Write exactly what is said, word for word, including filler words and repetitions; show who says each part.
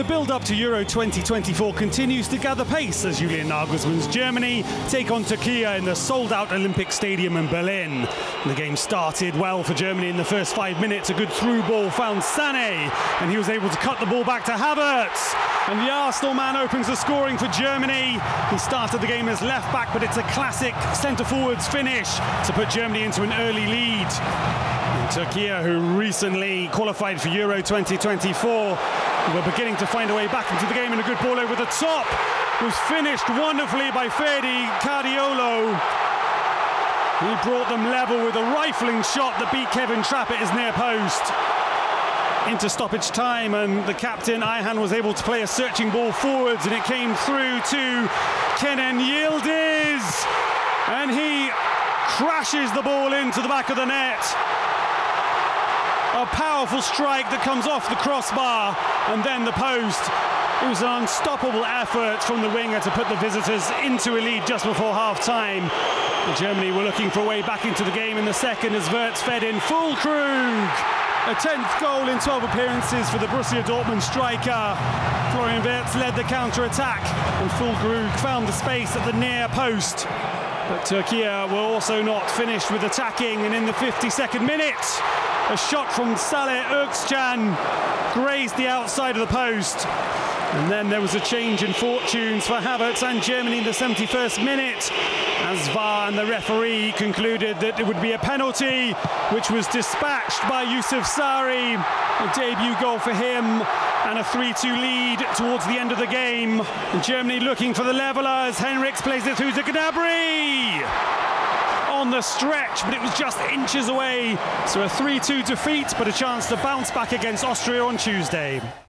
Speaker 1: The build-up to Euro twenty twenty-four continues to gather pace as Julian Nagelsmann's Germany take on Turkey in the sold-out Olympic Stadium in Berlin. The game started well for Germany in the first five minutes. A good through ball found Sari, and he was able to cut the ball back to Havertz. And the Arsenal man opens the scoring for Germany. He started the game as left-back, but it's a classic centre-forwards finish to put Germany into an early lead. And Turkey, who recently qualified for Euro twenty twenty-four, were beginning to find a way back into the game, and a good ball over the top was finished wonderfully by Kadioglu. He brought them level with a rifling shot that beat Kevin Trapp at his near post. Into stoppage time, and the captain Ayhan was able to play a searching ball forwards, and it came through to Yildiz, and he crashes the ball into the back of the net. A powerful strike that comes off the crossbar and then the post. It was an unstoppable effort from the winger to put the visitors into a lead just before half-time. Germany were looking for a way back into the game in the second as Havertz fed in Füllkrug. A tenth goal in twelve appearances for the Borussia Dortmund striker. Florian Wirtz led the counter-attack, and Füllkrug found the space at the near post. But Turkey were also not finished with attacking, and in the fifty-second minute, a shot from Sari grazed the outside of the post. And then there was a change in fortunes for Havertz and Germany in the seventy-first minute, as V A R and the referee concluded that it would be a penalty, which was dispatched by Sari. A debut goal for him, and a three two lead towards the end of the game. And Germany looking for the leveller as Henrichs plays it through to Gnabry on the stretch, but it was just inches away. So a three two defeat, but a chance to bounce back against Austria on Tuesday.